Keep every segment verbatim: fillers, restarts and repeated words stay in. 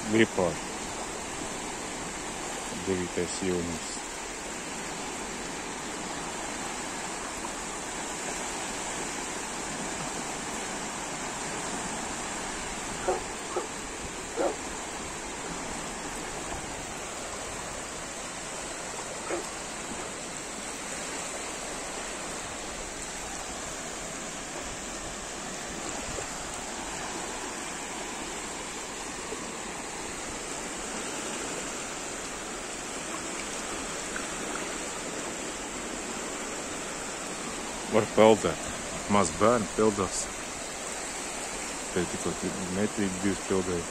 Liepāja. devītais jūnijas. Var peldēt. Maz bērni peldās. Te tikko metīgi divas peldēja.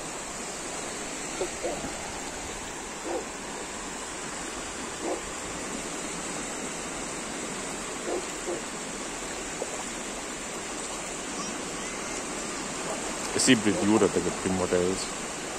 Es iebrīdu jūrā tagad pirmo reizi.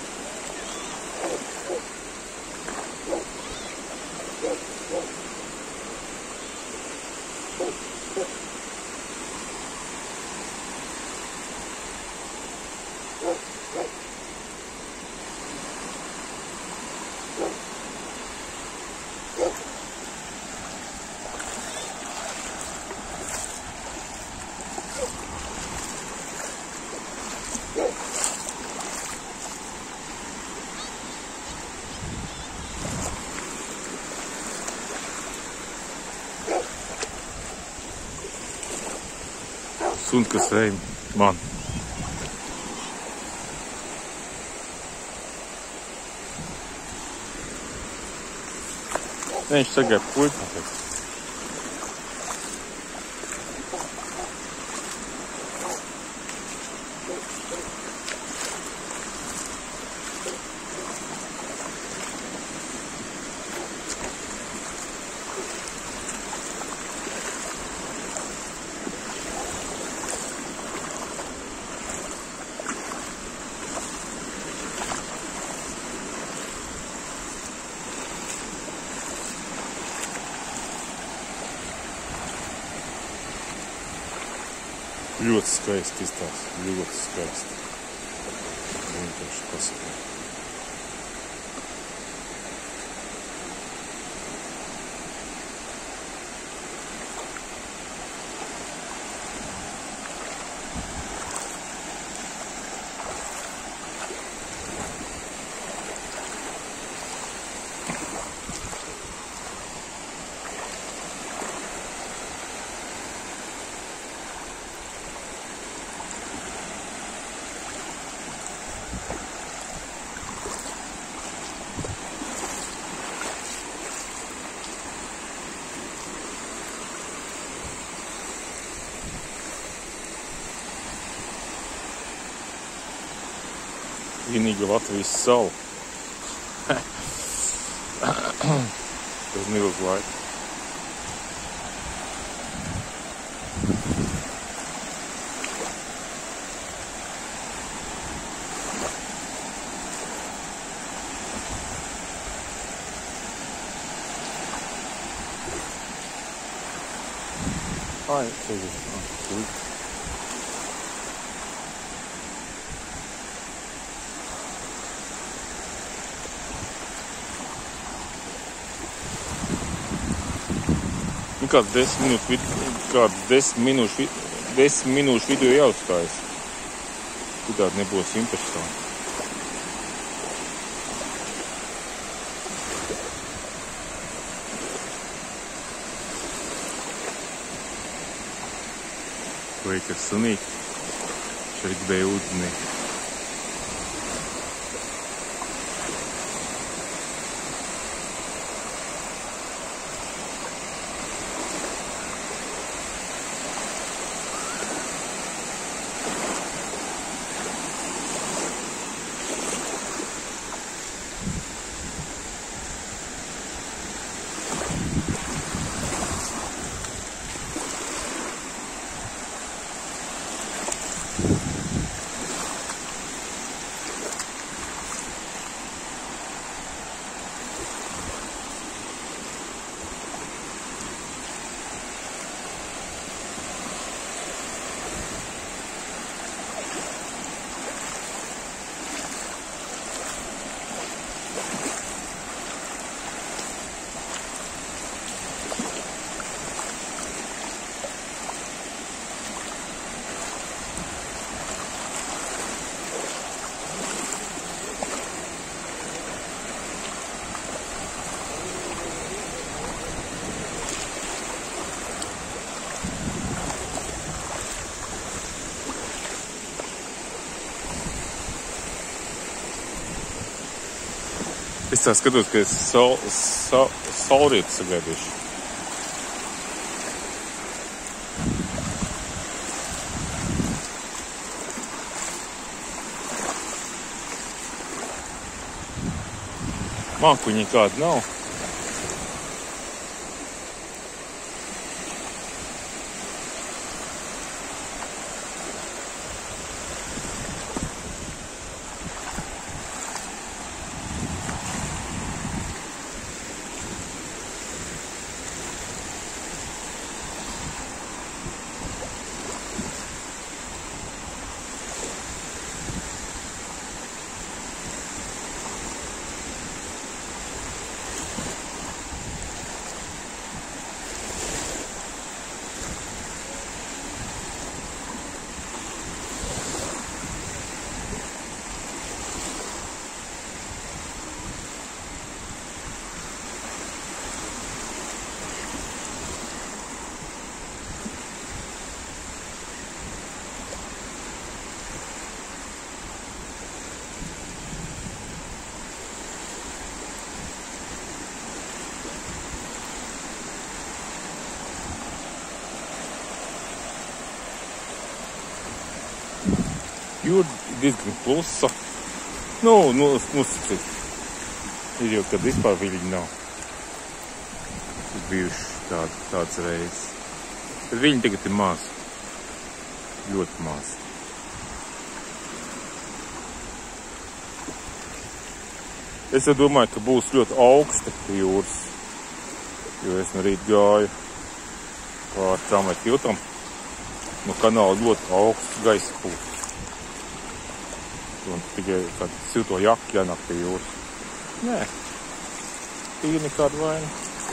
Suns, kas ej man. Viņš sagaida puiku. Ļoti skaisti izstāsta, ļoti skaisti. Vienkārši pasaka. Vienīga Latvijas sala. Tas neilgs laiks. Ai, tas ir. Kāds desmit minūšu, kāds desmit minūšu, desmit minūšu video jāuzstājas. Citādi nebūs interesanti. Veik ar sunīti. Šeit bija ūdenī. Es tā skatos, ka es saul, saul, saulrietu sagaidīšu. Mākuņi kādi nav. Jūra diezgan klusa. Nu, nu, nu, ir jau, kad vispār viļņi nav. Ir bijuši tād, tāds reizes. Bet viļņi tagad ir maz. Ļoti maz. Es jau domāju, ka būs ļoti augsta jūras. Jo es no rīt gāju pār tramvaju tiltam. No kanāla ļoti augsts gaisa pūs. Un tikai kādu silto jaku jānāk pie jūras. Nē, tīri nekāda vaina.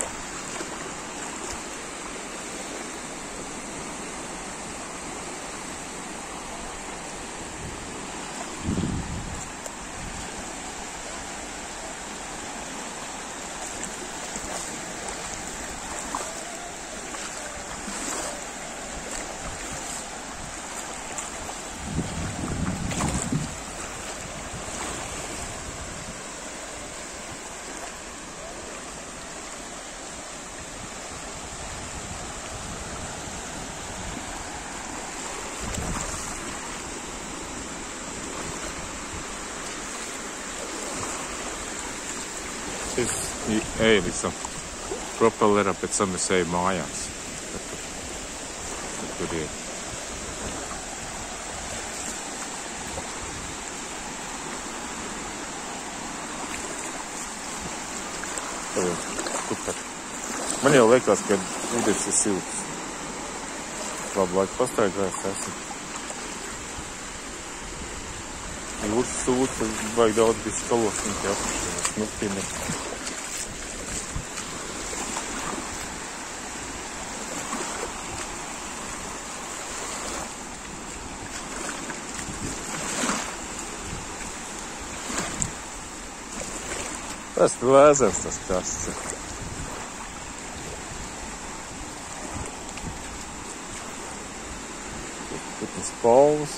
Es eju visam propellerā, pēc tam es eju mājās. Tur, tur ir. Super. Man jau liekas, ka ūdens ir silts. Labu laiku pastaigājās esmu. Jūras sūta, vajag daudz bija skalosnīgi apšķirās. Nu, piemēr. Tas lēzers, tas krasts ir. Putnas polvas.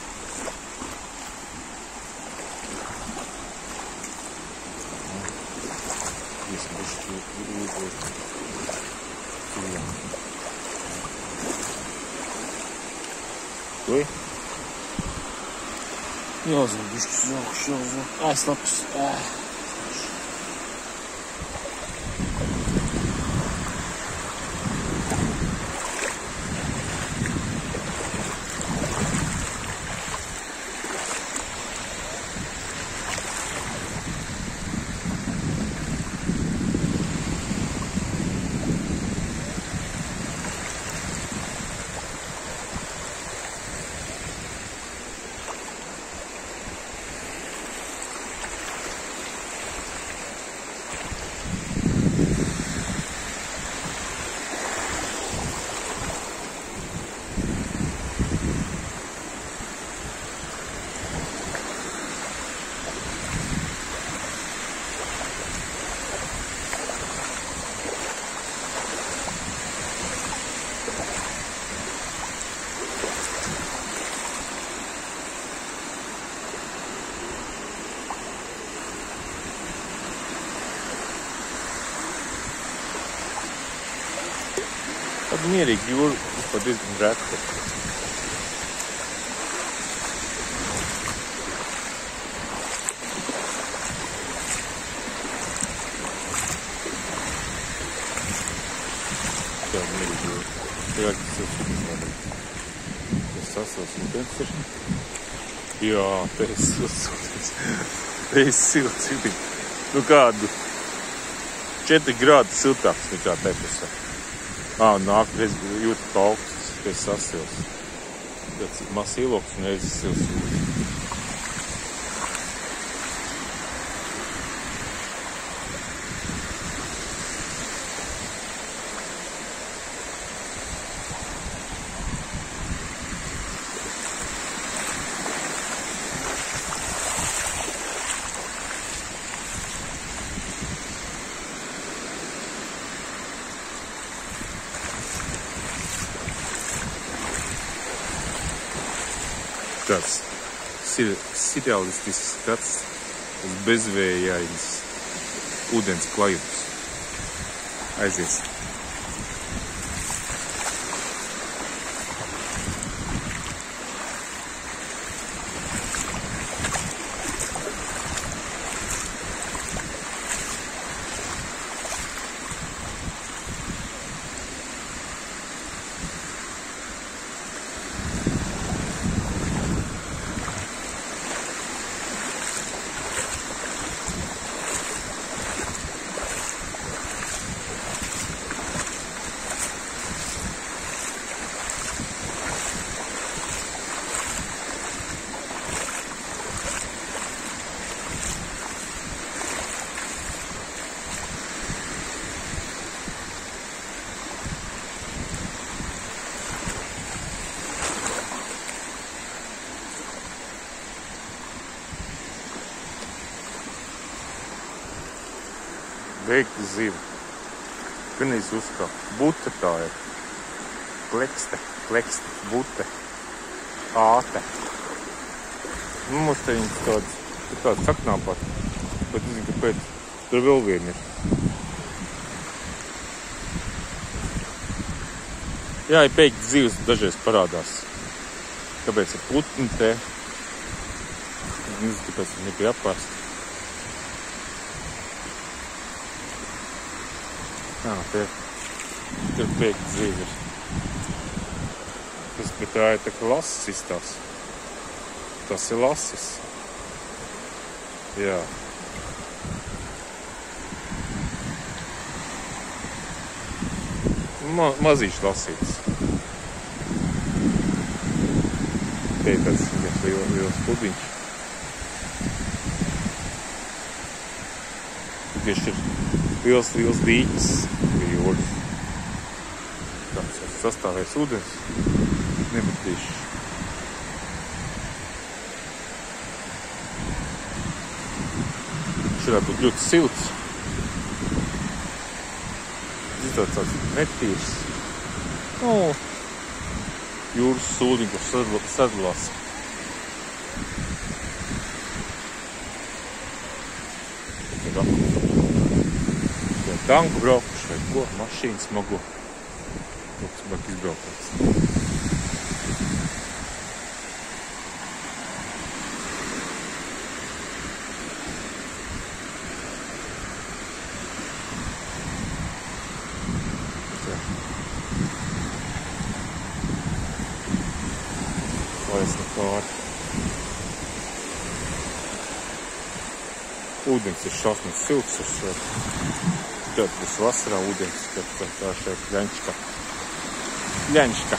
Oi? Jāzina, bišķi zauks, jāzina. Aizlaps. tāda mierīga jūra, pat diezgan reta. Tāda mierīga jūra. Tagad tas ir super. Tas sasils ūdens ir. Jā, te ir silts ūdens. Te ir silts ūdens. Nu kādu četri grādi siltāks nekā te pusē. Ā, nāk, reiz jūtu pa augstas, pie sasils. Tāds mazs iloks un reiz silts ūdens. Tāds surrealistisks skats uz bezvējainas ūdens klajums. Aizies. Veikta ziva. Ganīs uzkā. Bute tā ir. Klekste, klekste, bute. Āte. Nu, mums te viņas tāds, tāds saknāpāt. Bet es zinu, kāpēc. Tur vēl vien ir. Jā, ir pēkšņi zivs dažreiz parādās. Kāpēc ir putni te? Es nezinu, kāpēc viņi nebija apāst. Jā, te tur pēkšņi zīvi ir. Tas, bet tā ir tā kā lasis izstās. Tas ir lasis. Jā. Ma, mazīšs lasīts. Te ir tāds liels pudiņš. Tieši ir liels, liels dīķis pie jūras. Tāds sastāvēs ūdens. Nemetīši. Šurā būt ļoti silts. Iztāds tāds netīrs. Nu, jūras sūdiņ, kur sadalās. Tanku braukuši vai ko, mašīnu smago. Lūks, bak izbraukāts. Vairs nepār. Ūdens ir šausmīgs silts uz šo. Tad būs vasarā ūdens, tad tā, tā šeit ļaņška. Ļaņška.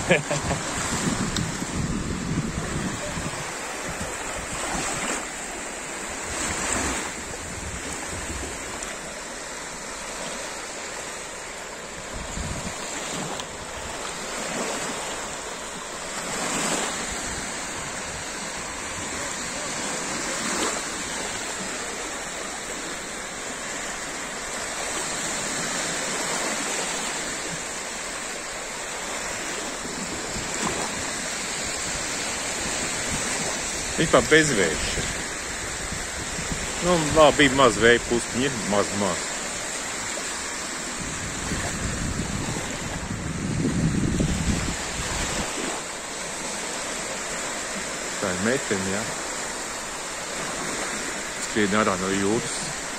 Vispār bezvējš ir. Nu, labi, bija maz vēja pustiņi, ir maz, maz. Tā ir meitene, jā. Skrien ārā no jūras.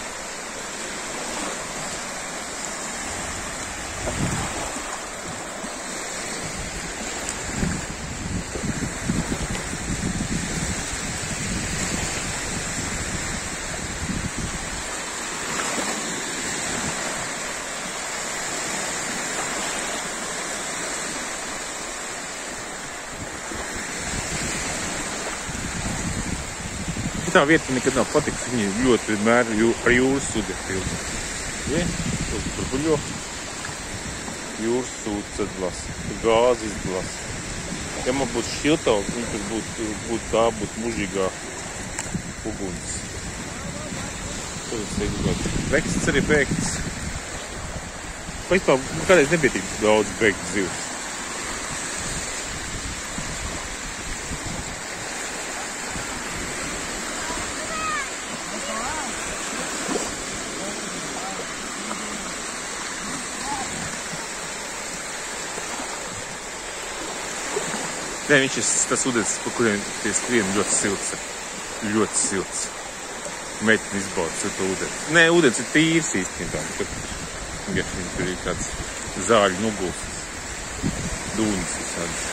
Tā vieta nekad nav patiks, viņi ļoti vienmēr jū, ar jūras sūdi pildi. Ja? Tur burbuļo, jūras sūds atdalās, gāzi izdalās. Ja man būtu šiltauks, viņi tur būtu, būtu tā, būtu mužīgā uguns. Tur es teiktu, ka veksts arī beigts. Vispār, kādreiz nebija tik daudz beigts zivs. Nē, viņš ir tas ūdens, pa kuriem tie skrien ļoti silts. Ļoti silts. Meitene izbauda siltu ūdeni. Nē, ūdens ir tīrs īstenībā. Tur ir tāds zāļu nogulstas. Dūnis visādas.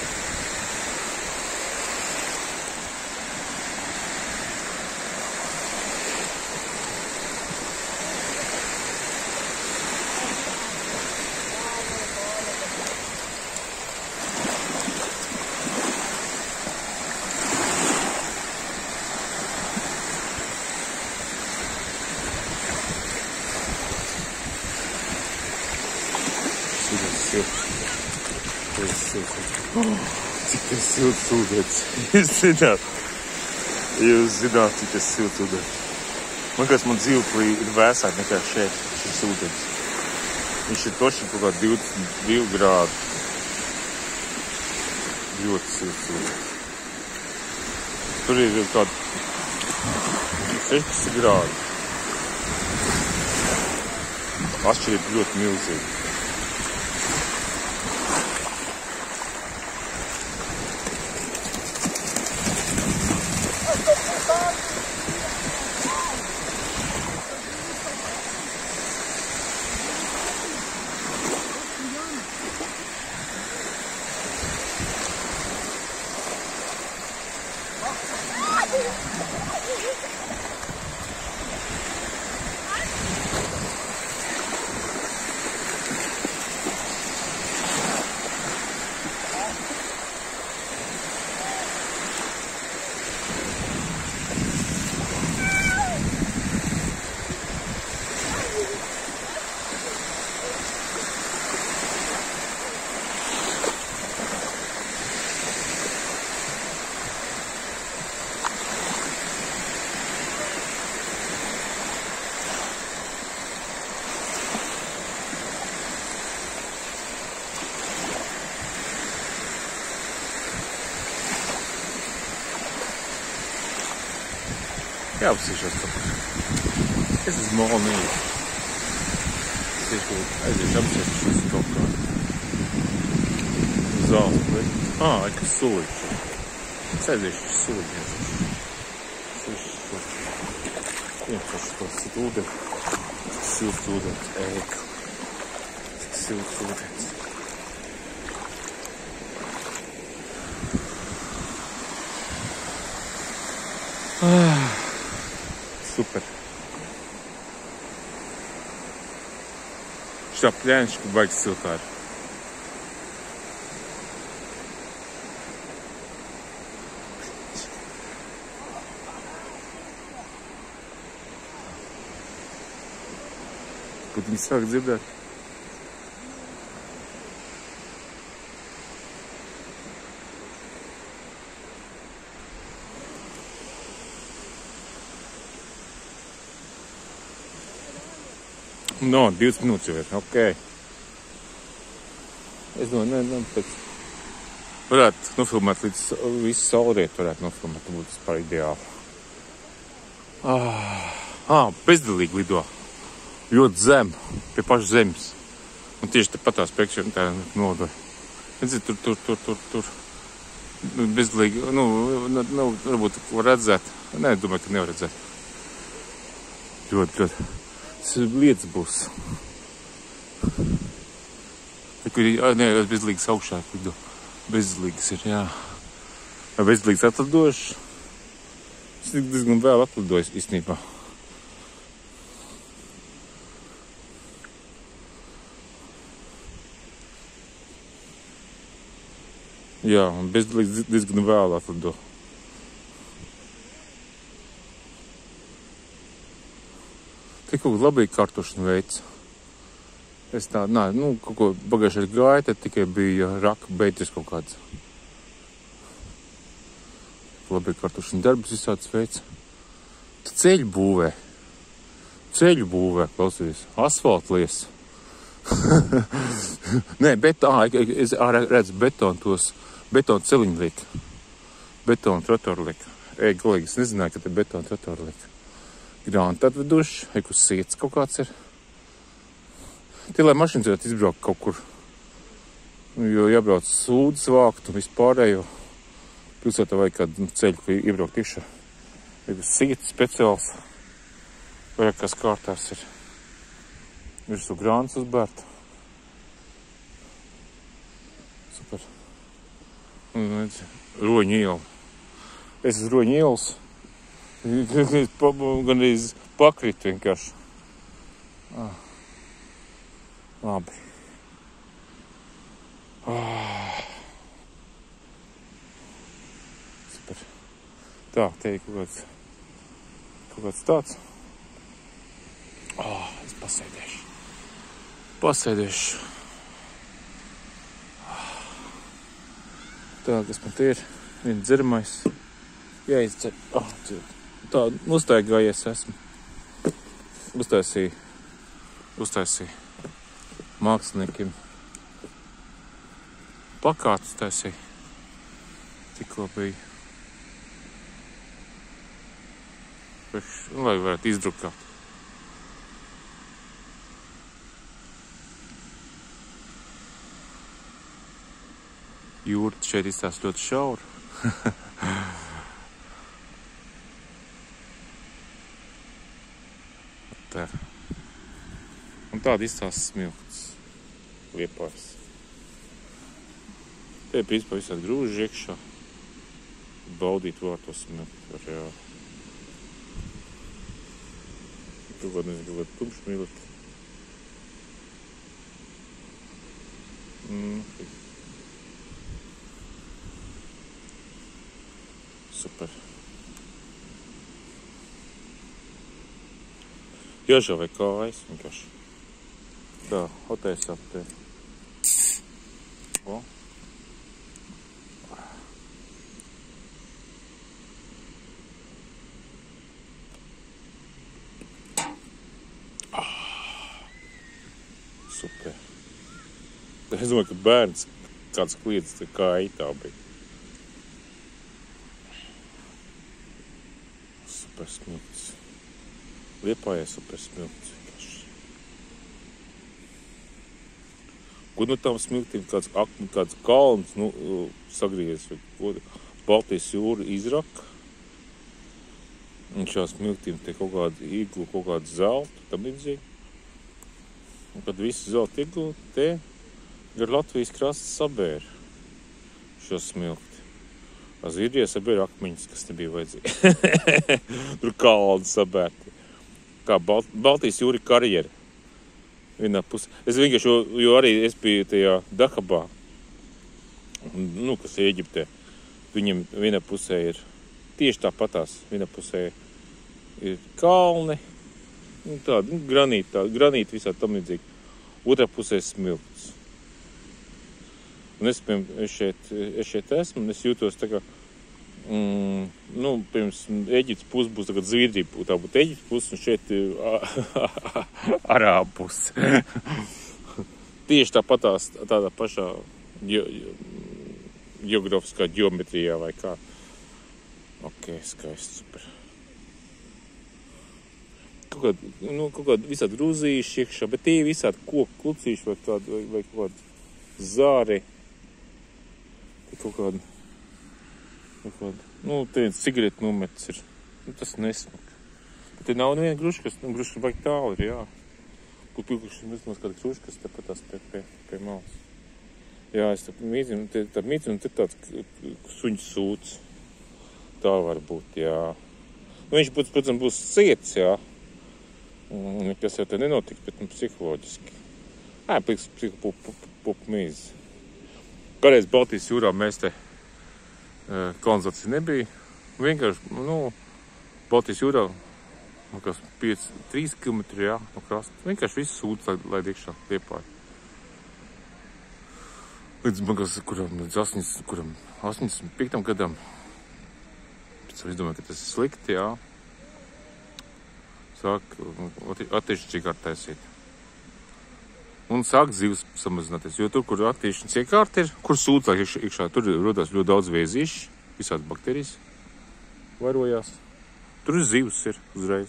Cik tas silts ūdens. Jūs zināt, jūs zināt, cik tas silts ūdens. Man kāds man dzīvoklī ir vēsāk nekā šeit, šis ūdens. Viņš ir toši kaut kā divdesmit divi grādi. Ļoti silts ūdens. Tur ir kādi sešdesmit grādi. Atšķirība ļoti milzīga. Jāapsīšos par. Es esmu molnīgi. Es iešu, aiziešu apsīšos kaut kā. Zāles, bet... Ā, kas suliņš. Es aiziešu suliņš. Es aiziešu suliņš. Vienkārši to sit ūdeni. Cik silts ūdens. Ēku. Cik silts ūdens. Ah. Super. Šitā pļēnišķi, kur baigs siltāri. Kad viņi sāk dzirdēt. No, divas minūtes jau ir, ok. Es domāju, ne, ne, pēc... Varētu nofilmēt līdz visu saulrietu, varētu nofilmēt, būtu vispār ideāli. Ah, ah, bezdilīgi lido. Ļoti zem, pie paša zemes. Un tieši te patās priekšā tā nodoja. Redzi, tur, tur, tur, tur, tur. bezgalīgi, nu, nu, varbūt var redzēt. Nē, domāju, ka nevar redzēt. Ļoti, ļoti. Tas lietas būs. Kur ir, nē, bezgalīgas augšā, kur bezgalīgas ir, jā. Bezgalīgas atlidojuši. Es diezgan vēl atlidojis īstenībā. Jā, un bezgalīgi diezgan vēl atlido. Te kaut ko labīgi kartušanu veids. Es tā, nā, nu, kaut ko pagājušajā gāja, tad tikai bija raka beidzis kaut kāds. Labīgi kartušanu darbus visāds veids. Tu ceļu būvē. Ceļu būvē, klausies. Asfaltlies. Nē, bet, ā, es redzu betonu tos. Betona celiņu liek. Betona trotoru liek. Ej, galīgi, es nezināju, ka te betona trotoru liek. Grānti atveduši, ej, kur siets kaut kāds ir. Tie, lai mašīnas varētu izbraukt kaut kur. Jo jābrauc sūdzes vākt un vispārējo. Pilsētā vajag kādu ceļu, ko iebraukt iekšā. Ej, kur siets speciāls. Vai kas kārtās ir. Virsū grānts uzbērt. Super. Roņu iela. Es uz Roņu ielas gan arī pakritu vienkārši. Ah. Labi. Ah. Super. Tā, te ir kaut kāds, kaut kāds tāds. Ah, es pasēdēšu. Pasēdēšu. Tā, kas man te ir, viens dzeramais, jāizdzer, oh, tā, uztaigājies esmu, uztaisīju, uztaisīju māksliniekiem, plakātus taisīju, tikko bija, Peš, lai varētu izdrukāt. Jūra šeit izstās ļoti šaura. Tā. Un tāda izstās smilts. Liepājs. Te ir principā visādi grūži iekšā. Baudīt var to smiltu. Var, jā. Kaut kā nezinu, kaut kā tumšmilti. Mm. Super. Jāžāvē kājas vienkārši. Tā, hotēs ap te. O. Ah. Super. Es domāju, ka bērns kāds kliedz, kā eitā bija. Super smilts. Liepājai super smilts. Kur no tām smiltīm kāds, kāds kalns, nu, sagriezis, vai ko, Baltijas jūra izraka. Un šā smiltīm te kaut kādu iglu, kaut kādu zeltu, tam līdzīgi. Un kad visu zeltu iglu, te gar Latvijas krasta sabēra šo smilti. Zviedrijā sabēra akmeņus, kas nebija vajadzīgi. Tur kalni sabērti. Kā Balt Baltijas jūra karjera. Vienā pusē. Es vienkārši, jo, jo arī es biju tajā Dahabā, nu, kas ir Eģiptē. Viņam vienā pusē ir tieši tāpatās. Vienā pusē ir kalni, nu, tāda, nu, granīti, tāda, granīti visā tam līdzīgi. Otrā pusē ir smilts. Un es, piemēram, es šeit, es šeit esmu, un es jūtos tā kā, mm, nu, pirms Eģiptes puse būs tagad Zviedrija, tā būtu Eģiptes puse, un šeit ir Arābu puse. Tieši tāpatās, tādā pašā ge geografiskā ģeometrijā vai kā. Ok, skaisti, super. Kaut kādi, nu, kaut kādi visādi grūzīši iekšā, bet tie visādi koku klucīši vai kādi, vai, vai kaut kādi zāri. Kaut kādi Nu, te viens cigaretu numets ir. Nu, tas nesmaka. Bet te nav neviena gruškas, nu, gruškas baigi tālu ir, jā. Būtu pilkuši vismaz kāda gruškas, tepat tās pie, pie, pie malas. Jā, es tā mīdzinu, te, tā mīdzinu, te tāds suņu sūds. Tā var būt, jā. Nu, viņš, protams, būs ciets, jā. Nekas jau te nenotiks, bet nu, psiholoģiski. Ā, pliks psihopupu pupu mīzi. Kādreiz Baltijas jūrā mēs te uh, kolonizācija nebija. Vienkārši, nu, Baltijas jūrā, nu, kas pieci, trīs kilometri, jā, no krasta. Vienkārši viss sūds, lai, lai iekšā Liepāja. Līdz, man kas, kuram, līdz astoņdesmit, kuram astoņdesmit piektam gadam. Pēc es domāju, ka tas ir slikti, jā. Sāk attīšķi iekārt taisīt. Un sāk zivs samazināties, jo tur, kur attīšķi iekārt ir, kur sūdzāk iekšā, iekšā, tur rodās ļoti daudz vēzīši, visādas bakterijas vairojās. Tur zivs ir uzreiz.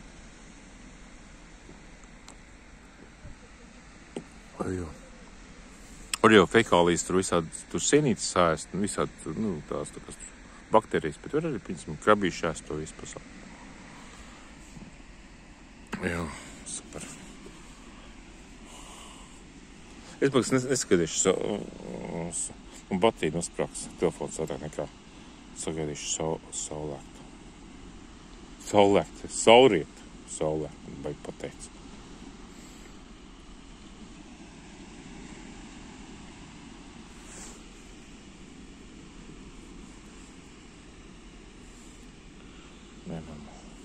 Jo. Var jau fekālijas tur visādi, tur sienītes sēst, visādi, nu, tās tā kas bakterijas, bet var arī, piemēram, krabīši ēst to visu pasauli. Jā, super. Es pēc neskatīšu savu, un batīju nosprāks telefons ātrāk nekā sagaidīšu saulēktu. Saulēktu, saulrietu, saulēktu, baigi pateic. Nē, mamma.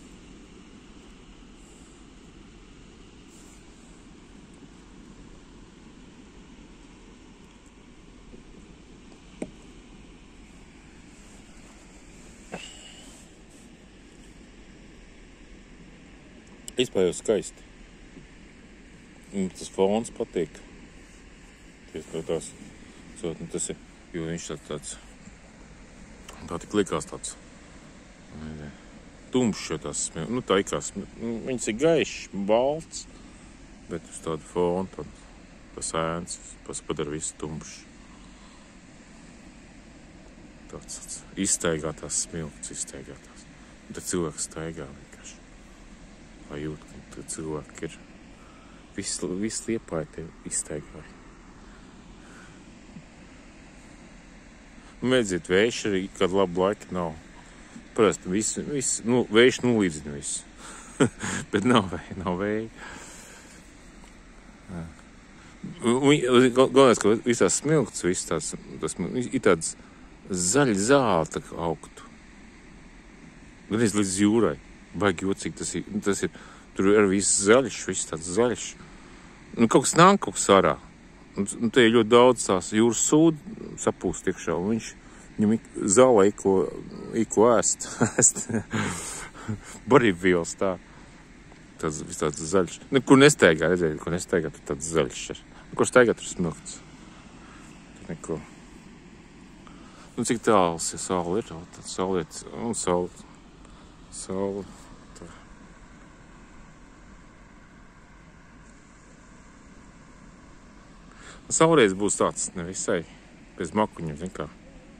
Izpējos skaisti. Un tas fons patīk. Tieši tās, nu, tas ir, jo viņš tāds, tā tik likās tāds tumšs, jo tās, nu, tā ikās, nu, viņas ir gaišs, balts, bet uz tādu fonu, tad, tas ēns, tas padara visu tumšs. Tāds, tāds izstaigātās smilks, izstaigātās. Un tad cilvēks staigā vienkārši. Vai jūt, ka cilvēki ir viss, viss Liepāja te izstaigāja. Mēdziet, vējš arī kādu labu laiku nav. Parasti viss, viss, nu, vējš nulīdzina visu. Bet nav vēja, nav vēja. Galvenais, ka visās smilkts, viss tās, tas ir tāds zaļi zāle tā kā augtu. Gan līdz jūrai. Baigi jocīgi tas ir, tas ir, tur ir viss zaļš, viss tāds zaļš. Nu, kaut kas nāk, kaut kas ārā. Un te ir ļoti daudz tās jūras sūdu sapūst iekšā, un viņš, viņam zālē iko, iko ēst, ēst. Barībvielas tā. Tas viss tāds zaļš. Nu, kur nesteigā, redzēji, kur nesteigā, tur tāds zaļš ir. Kur steigā, tur smilkts. Tur neko. Nu, cik tāls, ja saule ir, tad sauliet, un saule, saule. Saulreiz būs tāds nevisai, bez makuņiem, zin kā.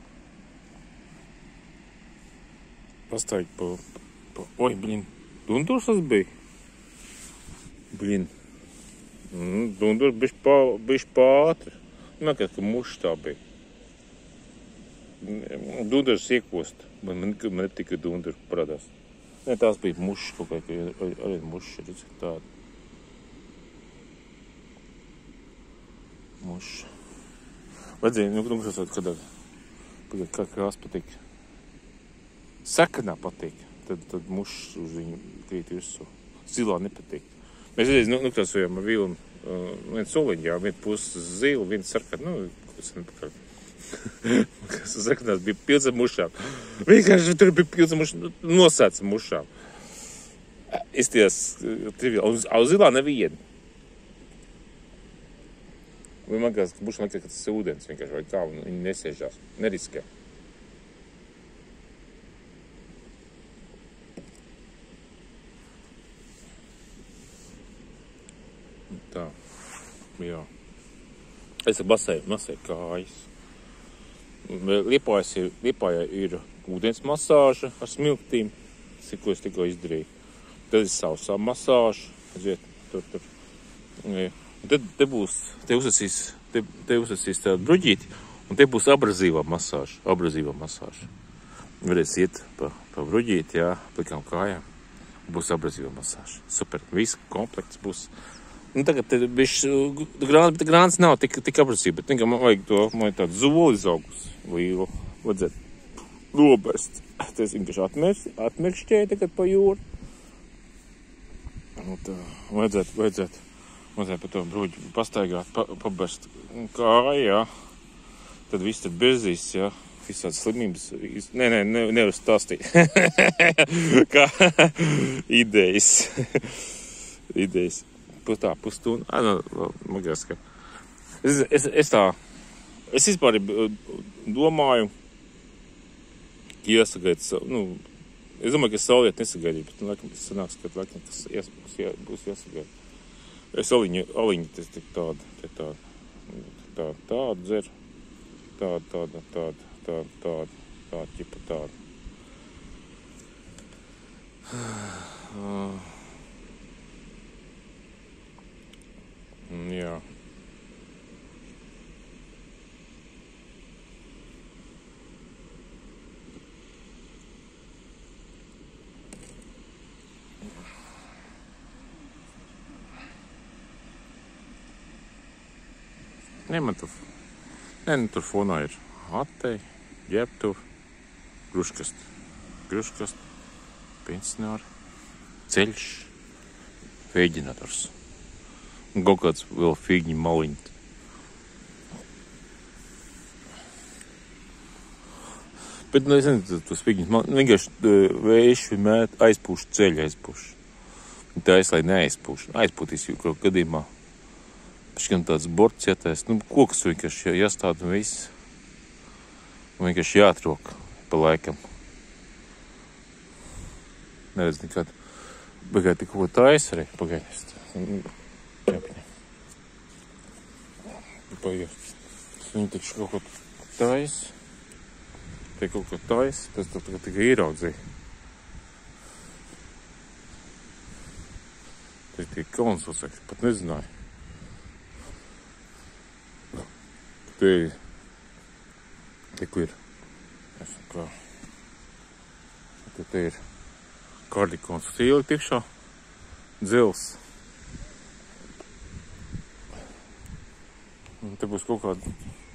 Pastāj pa, pa, oi, blin, dundurs tas bija. Blin, mm, dundurs bišķi pā, bišķi pātri. Man kā, ka mušs tā bija. Dundurs iekost, man, man, man netika dundurs parādās. Ne, tās bija mušs kaut kā, ka arī mušs ir tāda. Mušs. Vajadzēja, nu, nu, kādā, kā krās patīk. Sakanā patīk, tad, tad mušs uz viņu krīt visu. Zilā nepatīk. Mēs reiz, nu, nukrāsojām ar vilnu, uh, viens soliņu, jā, viena puses zilu, viena sarkana, nu, kas nepakāk. Kas sakanās bija pilns ar mušām. Vienkārši tur bija pilns ar mušām, nosēts ar mušām. Izties triviāli, uz, uz zilā neviena. Man liekas, ka bušam liekas, ka tas ir ūdens vienkārši vai kā, un viņi nesiežās, neriskē. Tā, jā. Es ar basēju, masēju kājas. Liepājas ir, Liepājā ir ūdens masāža ar smilktīm, ko es tikko izdarīju. Tad ir sausā masāža, redziet, tur, tur. Ja. Un tad te būs, te uzsasīs, te, te uzsasīs tādu bruģīti, un te būs abrazīvā masāža, abrazīvā masāža. Varēs iet pa, pa bruģīti, jā, plikām kājām, būs abrazīvā masāža. Super, viss komplekts būs. Nu, tagad te bišķi, grāns, bet grāns nav tik, tik abrazīva, bet tikai man vajag to, man ir tādu zoli izaugus, līlu, vajadzētu nobērst. Te es vienkārši atmirst, atmirkšķēju tagad pa jūru. Un tā, vajadzētu, vajadzētu, vajadzētu pa to bruģi pastaigāt, pa, pabērst kāju, jā. Tad viss tur birzīs, jā. Visādas slimības, nē, nē, ne, nevar stāstīt. Kā idejas. Idejas. Pus tā, pustūna. Ā, nu, magās, ka. Es, es, es tā, es vispār domāju, iesagaid, nu, es domāju, ka es sauliet nesagaidīju, bet, nu, laikam, tas sanāks, ka, laikam, tas ies, būs, jā, būs jāsagaid. Es aliņu, aliņu, tas tik tāda, te tāda, tāda, tāda dzer, tāda, tāda, tāda, tāda, tāda, tāda, ķipa tāda. Jā. Nē, man tur, nē, nu, tur fonā ir atei, ģērbtuve, gruškast, gruškast, pensionāri, ceļš, vēģinators. Un kaut kāds vēl figņi maliņi. Bet, nu, es nezinu, tos figņus maliņi, vienkārši vējš vienmēr aizpūš ceļu, aizpūš. Un tā es, lai neaizpūš, aizpūtīs jau kaut gadījumā. Gan tāds borts jātais, nu, koks vienkārši jāstāda un viss. Un vienkārši jāatrok pa laikam. Neredz nekad. Pagaid, tik ko tais arī, pagaid. Jāpaņem. Pagaid. Viņi taču kaut ko tais. Te kaut ko tais, tas tā tikai ieraudzīja. Te tie kauns uzsaka, pat nezināju. Te ir, te kur ir, esmu kā, te, te ir kardikons stīli tikšā, dzils. Un te būs kaut kāda,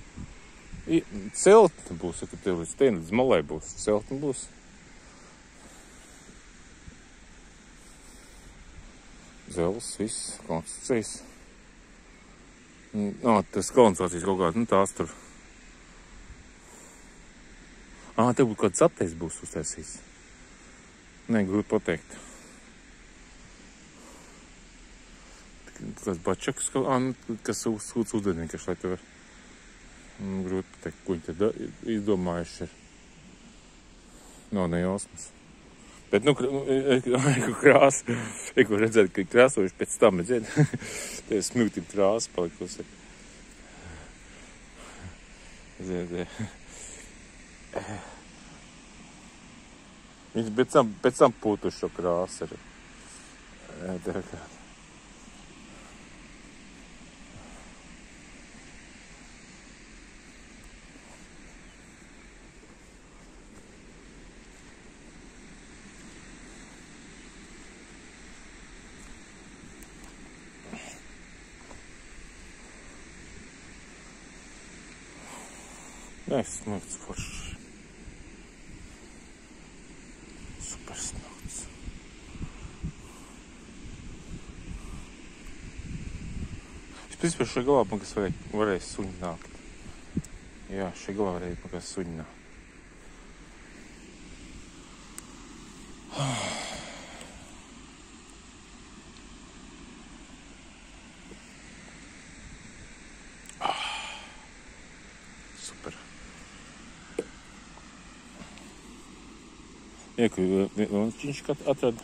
celtne būs, ja te līdz te līdz malai būs, celtne būs. Dzils, viss, konstrukcijas. No, tas kolonizācijas kaut kāds, nu tās tur. Ā, te būtu kāds atteis būs uztaisīs. Nē, grūti pateikt. Kāds bačakas, ā, nu, kas sūc ūdeni vienkārši, lai te var. Nu, grūti pateikt, ko viņi te izdomājuši ir. Nav nejausmas. Bet, nu, krāsa, ko redzēt, ka ir krāsojuši pēc tam, redzēt, te smiltīm krāsa palikusi. Redzēt, viņš pēc tam, pēc tam pūtuši šo krāsu arī. Tā kā. Nē, smilts foršs. Super smilts. Es pēc pēc šai galā man kas varēja, varēja suņi nākt. Jā, šai galā varēja man kas suņi nākt. Ieku, viņš atrada.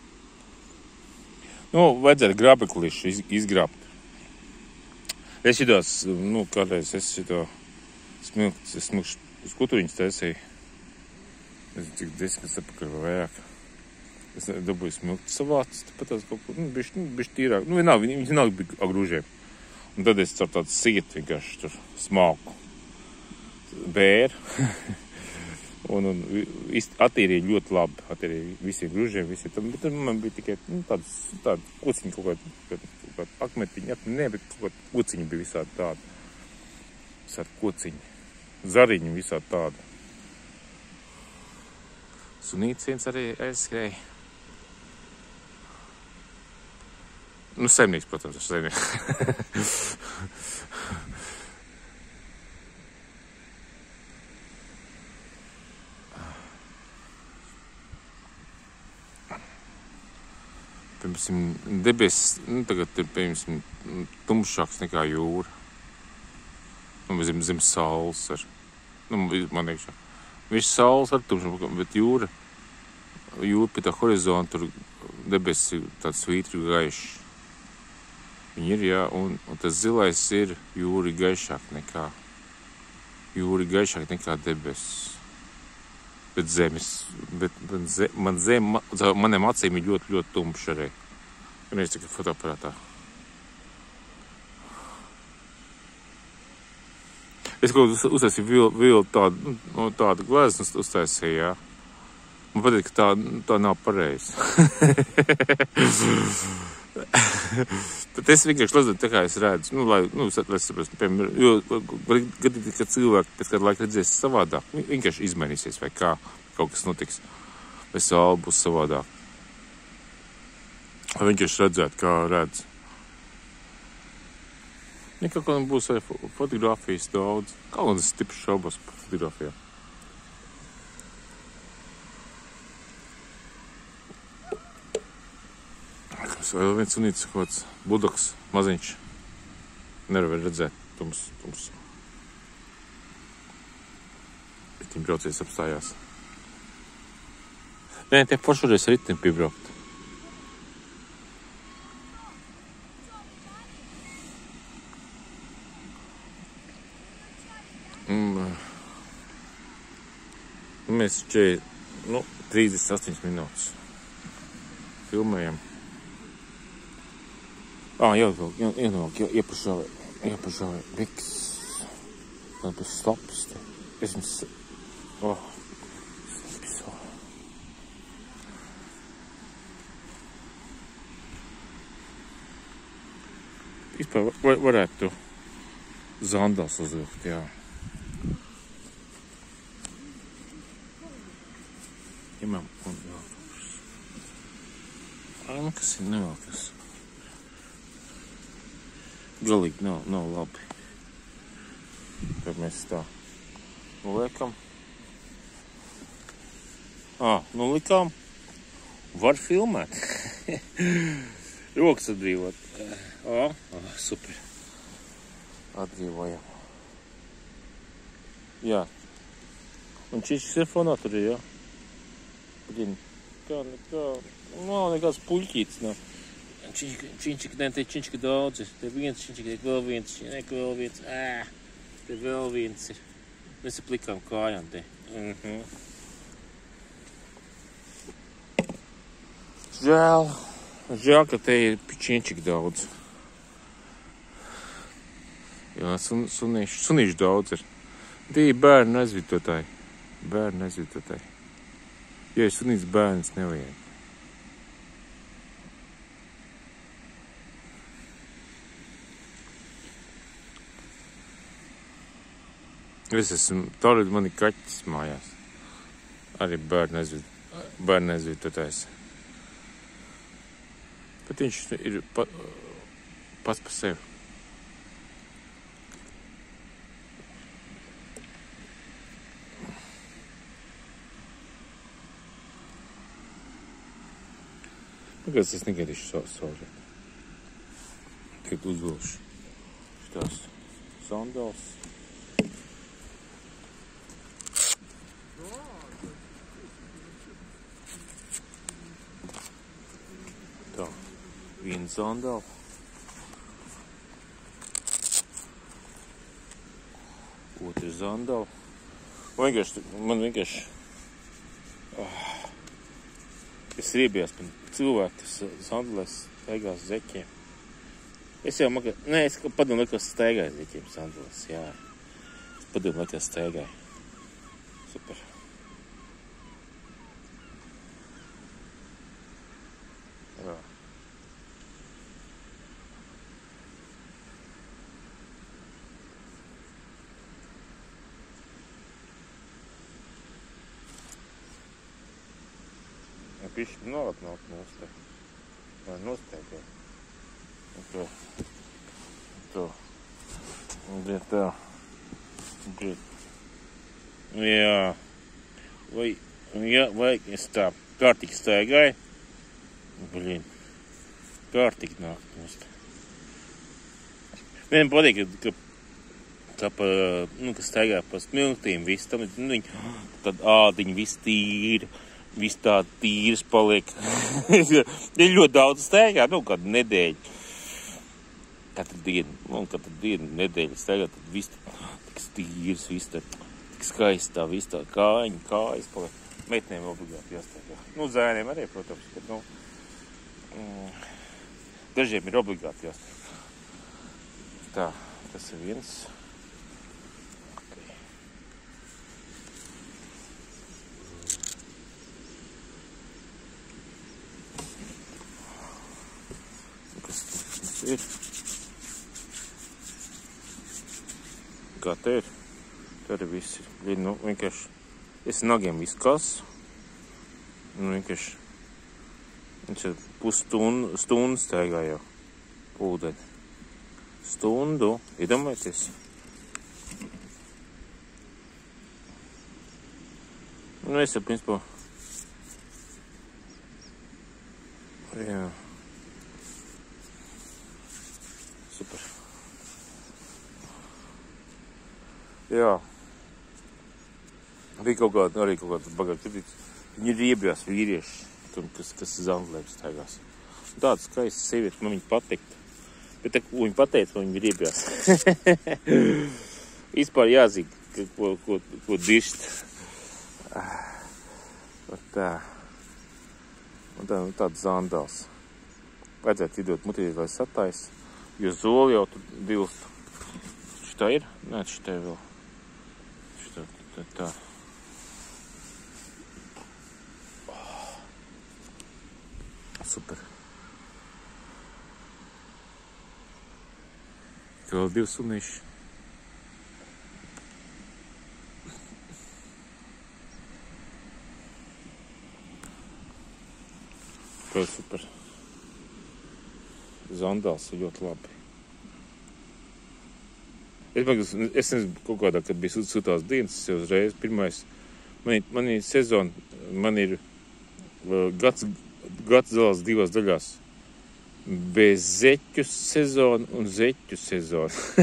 Nu, vajadzētu grābeklīšu iz, izgrābt. Es šitās, nu, kādreiz es šito smilkts, smilkts skuturiņas taisīju. Es cik desmit atpakaļ vai vairāk. Es dabūju smilti savācis, tāpat tās kaut ko, nu, bišķi, nu, bišķi tīrāk. Nu, vienalga, viņi, viņi nav bija agrūžiem. Un tad es ar tādu sietu vienkārši tur smalku bēru. un, un attīrīju ļoti labi. Attīrīju visiem grūžiem, visiem. Bet tad man bija tikai, nu, tādas, tāda kociņa kaut kāda, kaut kāda akmetiņa, ne, bet kaut kāda kociņa bija visādi tāda. Visādi kociņa. Zariņi visādi tāda. Sunīts viens arī aizskrēja. Nu, saimnieks, protams, ir saimnieks. Piemēram, debesis, nu, tagad ir, piemēram, tumšāks nekā jūra. Nu, zem, zem saules ar, nu, man iekšā. Viņš saules ar tumšāk, bet jūra, jūra pie tā horizonta, tur debesis ir tāds svītri gaišs. Viņi ir, jā, un, un tas zilais ir jūri gaišāk nekā, jūri gaišāk nekā debesis. Bet zemes, bet, bet ze, man zem, maniem acīm ir ļoti, ļoti tumši arī. Un es tikai fotoaparātā. Es kaut kā uztaisīju vil, vil tādu, nu, tādu glēznu uztaisīju, jā. Man patīk, ka tā, tā nav pareizi. Bet es vienkārši lasu, tā kā es redzu, nu, lai, nu, lai saprastu, piemēram, jo gadīgi, ka cilvēki pēc kāda laika redzēs savādāk, vienkārši izmainīsies, vai kā kaut kas notiks, vai saule būs savādāk. Lai vienkārši redzētu, kā redz. Ja kaut kādam būs arī fotografijas daudz, kā un es stipri šaubos par fotografijām. Vēl viens sunīts, kaut kāds budoks, maziņš. Nevar redzēt, tums, tums. Bet viņi braucies apstājās. Nē, tie foršoties ritini piebraukt. Mm. Mēs šeit, nu, trīsdesmit astoņas minūtes filmējam. Ah, jau vēl, jau, jau, jau, iepašāvēju, iepašāvēju, biks. Tā bija slops te. Es viņas, oh, slops, oh. Vispār var, varētu zandals uzvilkt, jā. Imam un vēl. Ah, nu, kas ir nevēlkas? Galīgi nav, nav labi. Tad mēs tā noliekam. Ā, nu likām. Var filmēt. Rokas atbrīvot. Ā, ā, super. Atbrīvojam. Jā. Un čiņškas ir fonā tur ir, jā. Blin, kā nekā, nav nekāds puļķīts, nav. Čiņčika, ne, te čiņčika daudz ir. Te viens čiņčika, te vēl viens, ne, vēl viens, ā, te vēl viens ir. Mēs ar plikām kājām te. Mhm. Žēl, žēl, ka te ir čiņčika daudz. Jā, sun, sunīši, sunīši daudz ir. Tie ir bērnu aizvietotāji. Bērnu aizvietotāji. Ja ir sunīts bērns, nevajag. Es esmu, tālīt man ir kaķis mājās. Arī bērnu aizviet, bērnu aizvietotājs. Bet viņš ir pa, pats pa sevi. Kāds es negadīšu saulēt. Tagad uzvilšu šitās sandals. Tā, viena sandala. Otra sandala. Man vienkārši, man vienkārši Es riebījās par cilvēku, kas sandalēs staigās zeķiem. Es jau maka... Nē, es padomu, ka staigāju zeķiem sandalēs, jā. Es padomu, ka staigāju. Super. Jā. Pišķi nolatnāt mūs te. Vai nosteigā. Un to. Un to. Un tie tā. Un tie. Jā. Vai, jā, vai es tā kārtīgi staigāju. Blin. Kārtīgi nāk mūs te. Vienam patīk, ka, ka pa, nu, ka staigā pa smiltīm viss tam, nu, viņi, tad ādiņi viss tīri. Viss tā tīrs paliek. Ir ļoti daudz staigā, nu, kādu nedēļu. Katru dienu, nu, katru dienu, nedēļu staigā, tad viss tik tīrs, viss tā, tik skaisti tā, viss tā kājiņa, kājas paliek. Meitnēm obligāti jāstaigā. Nu, zēniem arī, protams, bet, nu, mm, dažiem ir obligāti jāstaigā. Tā, tas ir viens. Ir. Kā te ir? Te arī viss ir. Nu, vienkārši, es nagiem visu kasu. Nu, vienkārši, viņš ir pusstundu, stundu staigā jau. Ūdeni. Stundu. Iedomājieties. Nu, es jau, principā. Jā. Super. Jā. Bija kaut kāda, arī kaut kāda bagāta kritīts. Viņi ir iebjās vīrieši, kas, kas zantlēm staigās. Tāda skaista sieviete, man viņa patikt. Bet tā, ko viņa pateica, man viņa ir iebjās. Vispār jāzina, ko, ko, ko dišt. Tā. Un tā, tāds zandals. Vajadzētu idot mutīt, lai satais. Jo zoli jau tur dilst. Šitā ir? Nē, šitā vēl. Šitā, tā, tā. Super. Vēl divi sunīši. Kā super. Zandāls ir ļoti labi. Es, es nezinu, kaut kādā, kad bija sūtās dienas, es jau uzreiz pirmais, man, man ir sezona, man ir uh, gads, gads zāles divās daļās. Bez zeķu sezona un zeķu sezona.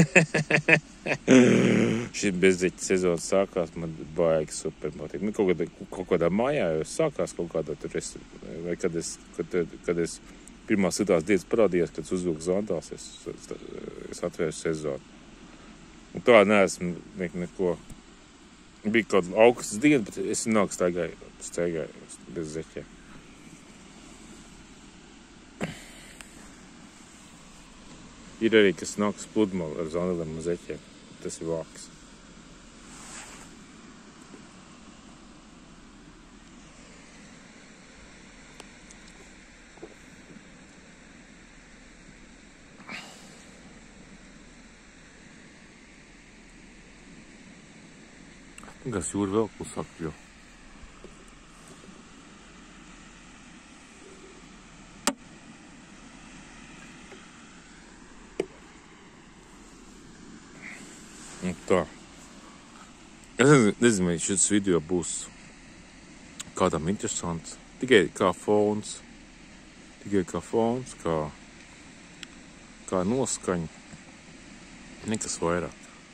Šī bez zeķu sezona sākās, man baigi super motīvi. Man kaut kādā, kaut kādā mājā jau sākās kaut kādā tur, es, vai kad es, kad, kad es pirmā sitās dienas parādījās, kad es uzvilku zandāls, es, es atvēru sezonu. Un tā neesmu ne, neko. Bija kaut augstas diena, bet es nāk staigāju, staigāju bez zeķiem. Ir arī, kas nāk spludmali ar zandaliem un zeķiem. Tas ir vāks. Kas jūra vēl klusāk kļuva. Un tā. Es nezinu, nezinu, vai šis video būs kādam interesants. Tikai kā fons. Tikai kā fons, kā, kā noskaņa. Nekas vairāk.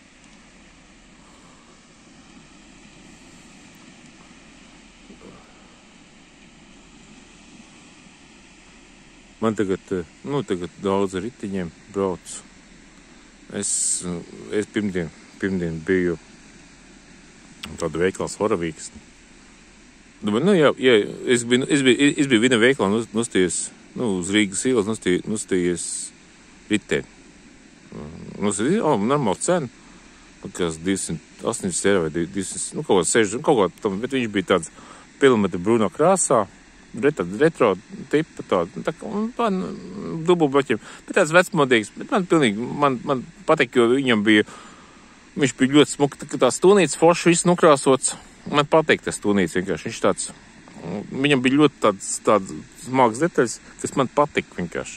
Man tagad, nu, tagad daudz ritiņiem brauc. Es, es pirmdien, pirmdien biju tādu veikals Horavīksni. Domāju, nu, jā, jā, es biju, es biju, es biju viena veiklā nostājies, nu, uz Rīgas ielas nostājies, nostājies ritēni. Nostājies, o, normāli cena, kas divsimt astoņdesmit eiro vai divsimt, nu, kaut kā sešdesmit, kaut kā tam, bet viņš bija tāds pilnmetri brūnā krāsā, retro, retro tipa, tāda, tā kā, un tā, dubulbaķiem, bet tāds vecmodīgs, bet man pilnīgi, man, man patīk, jo viņam bija, viņš bija ļoti smuki, tā, tā stūnīts forši, viss nokrāsots, man patīk tas stūnīts vienkārši, viņš tāds, viņam bija ļoti tāds, tāds smags detaļas, kas man patīk vienkārši.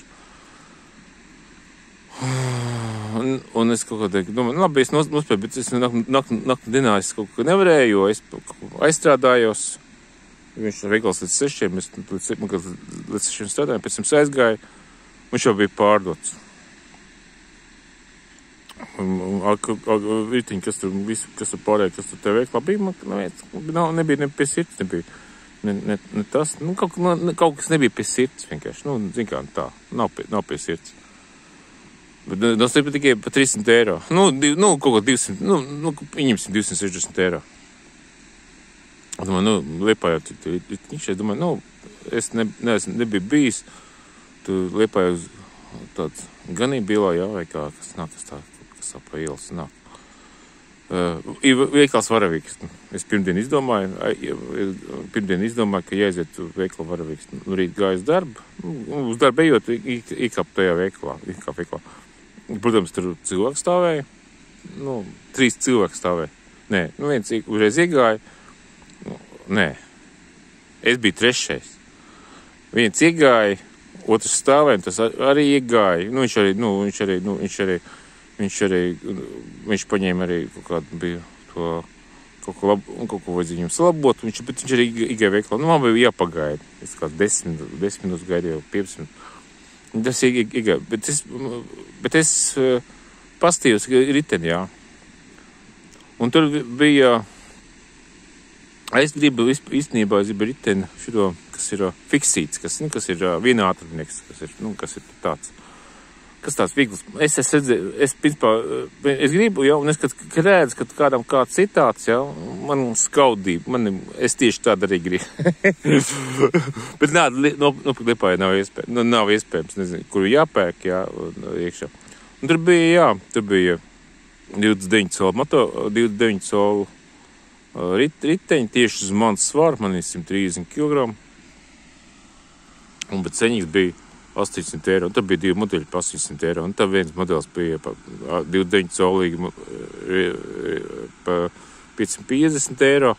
Un, un es kaut kā teiku, domāju, labi, es nospēju, bet es nak, nak, nak dienā es kaut ko nevarēju, jo es aizstrādājos. Viņš ir veikals līdz sešiem, es līdz, līdz sešiem strādāju, pēc tam aizgāju, viņš jau bija pārdots. Vītiņi, kas tur, visu, kas tur pārēja, kas tur te veiklā bija, man nav, nebija ne pie sirds, nebija ne, ne, ne tas, nu, kaut, ne, kaut kas nebija pie sirds vienkārši, nu, zin kā tā, nav pie, nav pie sirds. Bet tas ir tikai pa trīssimt eiro. Nu, div, nu kaut kā divsimt, nu, nu pieņemsim divsimt sešdesmit eiro. Es domāju, nu, Liepājā, viņš, es domāju, nu, es ne, ne, nebiju bijis, tu Liepājā uz tāds ganībilā, jā, vai kā, kas nāk, kas tā, kas tā pa ielas nāk. Uh, veikals Varavīgs. Es pirmdien izdomāju, pirmdien izdomāju, ka jāiziet veikala Varavīgs. Nu, rīt gāju uz darbu, uz darbu ejot, ikāp tajā veikalā, ikāp veikalā. Protams, tur cilvēks stāvēja, nu, trīs cilvēki stāvēja. Nē, nu, viens uzreiz iegāja, nu, nē, es biju trešais. Viens iegāja, otrs stāvēja, tas arī iegāja, nu, viņš arī, nu, viņš arī, nu, viņš arī, viņš arī, viņš paņēma arī kaut kādu bija to, kaut ko labu, un kaut ko vajadzēja viņam salabot, viņš, bet viņš arī iegāja veikalā. Nu, man bija jāpagaida, es kā desmit, desmit minūtes gaidīju, piecdesmit. Tas ir iegāja, bet es, bet es uh, pastījos riteni, jā. Un tur bija, es gribu īstenībā, es gribu riteni šito, kas ir fiksīts, kas, nu, kas ir vienā ātrinieks, kas ir, nu, kas ir tāds, kas tāds vigls. Es, es redzēju, es, principā, es gribu, jā, un es, kad, kad redzu, kad kādam kāds citāts, jā, man skaudība, man, es tieši tādu arī gribu. Bet nā, no, no Liepājā nav iespējams, nu, nav iespējams, nezinu, kuru jāpērk, jā, iekšā. Un tur bija, jā, tur bija divdesmit deviņi colu moto, divdesmit deviņi colu rit, riteņi, tieši uz mans svaru, man ir simt trīsdesmit kilogramu. Un, bet ceņīgs bija astoņsimt eiro, un tad bija divi modeļi pa astoņsimt eiro, un tad viens modelis bija pa divdesmit deviņi colīgi pa piecsimt piecdesmit eiro.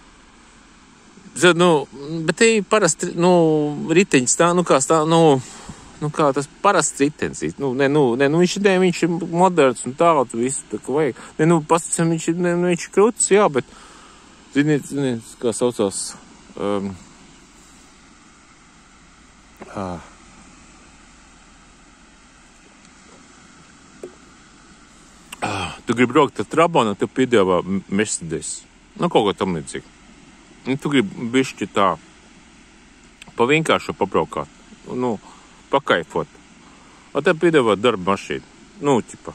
Nu, bet te parasti, nu, riteņi stāv, nu, kā stāv, nu, nu, kā tas parasts ritenis. Nu, ne, nu, ne, nu, viņš, ne, viņš ir moderns un tāds, visu tā kā vajag. Ne, nu, pasticam, viņš ir, ne, nu, viņš ir krūtis, jā, bet, ziniet, ziniet, kā saucās, um, ā, tu gribi braukt ar Trabonu, tev piedāvā Mercedes. Nu, kaut kā tam līdzīgi. Nu, tu gribi bišķi tā, pa vienkāršu pabraukāt, nu, pakaifot. Un tev piedāvā darba mašīnu. Nu, ķipa.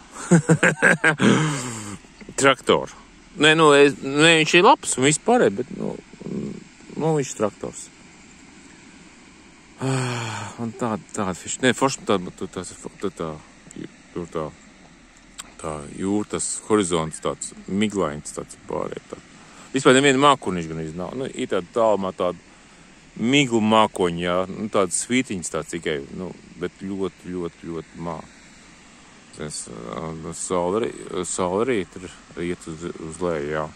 Traktoru. Nē, nu, es, nē, viņš ir labs un viss pārēj, bet, nu, nu, viņš ir traktors. Un tāda, tāda fiša. Nē, forši tāda, bet tu tās, tā, tā, tur tā, tā jūra, tas horizonts tāds miglains, tāds pārēj. Tā. Vispār neviena mākoņiņš gan iznāk. Nu, ir tāda tālumā tāda miglu mākoņa, jā, nu, tāda svītiņas tāds tikai, nu, bet ļoti, ļoti, ļoti mā. Es, saule, saule arī tur iet uz, uz leju, jā.